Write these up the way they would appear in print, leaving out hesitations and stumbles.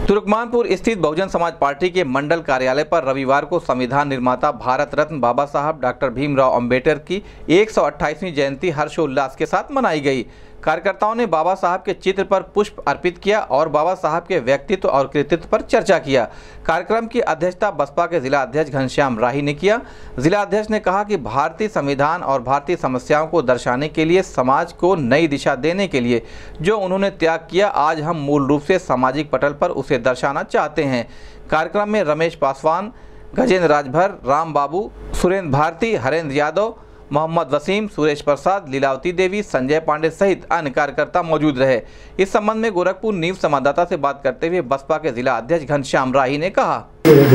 तुर्कमानपुर स्थित बहुजन समाज पार्टी के मंडल कार्यालय पर रविवार को संविधान निर्माता भारत रत्न बाबा साहब डॉक्टर भीमराव अंबेडकर की 128वीं जयंती हर्षोल्लास के साथ मनाई गई। कार्यकर्ताओं ने बाबा साहब के चित्र पर पुष्प अर्पित किया और बाबा साहब के व्यक्तित्व और कृतित्व पर चर्चा किया। कार्यक्रम की अध्यक्षता बसपा के जिला अध्यक्ष घनश्याम राही ने किया। जिला अध्यक्ष ने कहा कि भारतीय संविधान और भारतीय समस्याओं को दर्शाने के लिए, समाज को नई दिशा देने के लिए जो उन्होंने त्याग किया, आज हम मूल रूप से सामाजिक पटल पर उसे दर्शाना चाहते हैं। कार्यक्रम में रमेश पासवान, गजेंद्र राजभर, राम बाबू, सुरेंद्र भारती, हरेंद्र यादव, मोहम्मद वसीम, सुरेश प्रसाद, लीलावती देवी, संजय पांडे सहित अन्य कार्यकर्ता मौजूद रहे। इस संबंध में गोरखपुर न्यूज संवाददाता से बात करते हुए बसपा के जिला अध्यक्ष घनश्याम राही ने कहा,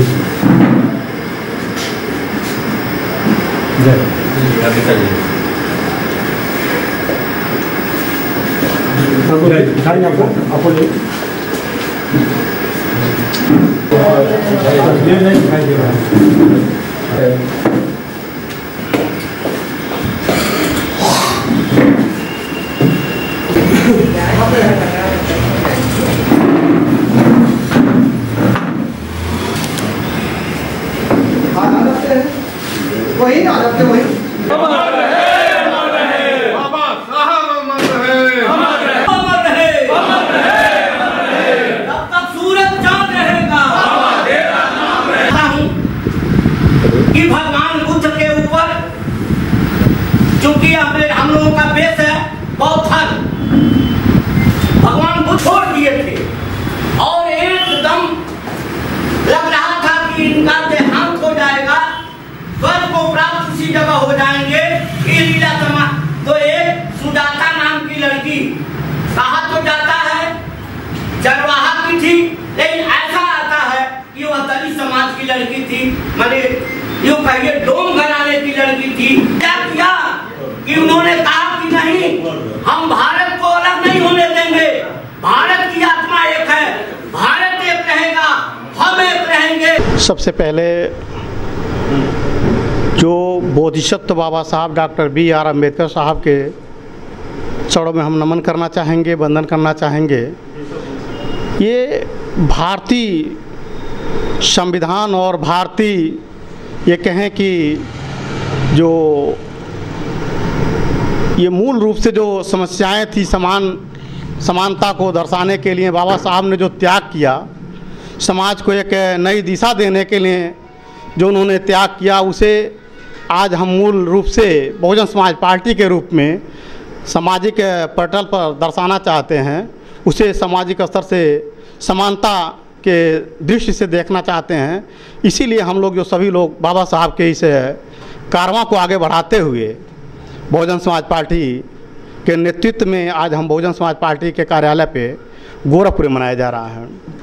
वही ना आदत वही अमर रहे बाबा साहब, अमर रहे, अमर रहे, अमर रहे, अमर रहे, अमर रहे, तब तक सूरज चांद रहेगा, बाबा तेरा नाम रहेगा। कि भगवान बुद्ध के ऊपर चूंकि हम लोगों का बेस है बौद्ध धर्म, भगवान बुद्ध छोड़ दिए थे और एकदम लग रहा था कि इनका देहांत हो जाएगा, स्वर्ग को प्राप्त उसी जगह हो जाएंगे। लीला समाज तो एक सुजाता नाम की लड़की कहा तो जाता है चरवाहा की थी, लेकिन ऐसा आता है कि वह दलित समाज की लड़की थी, माने यूं कहिए डोम घराने की लड़की थी। क्या किया कि उन्होंने कहा कि नहीं, हम भारत को अलग नहीं होने देंगे, भारत की आत्मा एक है, भारत एक रहेगा, हम एक रहेंगे। सबसे पहले जो बोधिसत्व बाबा साहब डॉक्टर बी.आर. अम्बेडकर साहब के चरणों में हम नमन करना चाहेंगे, वंदन करना चाहेंगे। ये भारतीय संविधान और भारतीय ये कहें कि जो ये मूल रूप से जो समस्याएं थी, समानता को दर्शाने के लिए बाबा साहब ने जो त्याग किया, समाज को एक नई दिशा देने के लिए जो उन्होंने त्याग किया, उसे आज हम मूल रूप से बहुजन समाज पार्टी के रूप में सामाजिक पटल पर दर्शाना चाहते हैं। उसे सामाजिक स्तर से समानता के दृष्टि से देखना चाहते हैं। इसीलिए हम लोग जो सभी लोग बाबा साहब के इस कारवां को आगे बढ़ाते हुए बहुजन समाज पार्टी के नेतृत्व में आज हम बहुजन समाज पार्टी के कार्यालय पे गोरखपुर मनाया जा रहा है।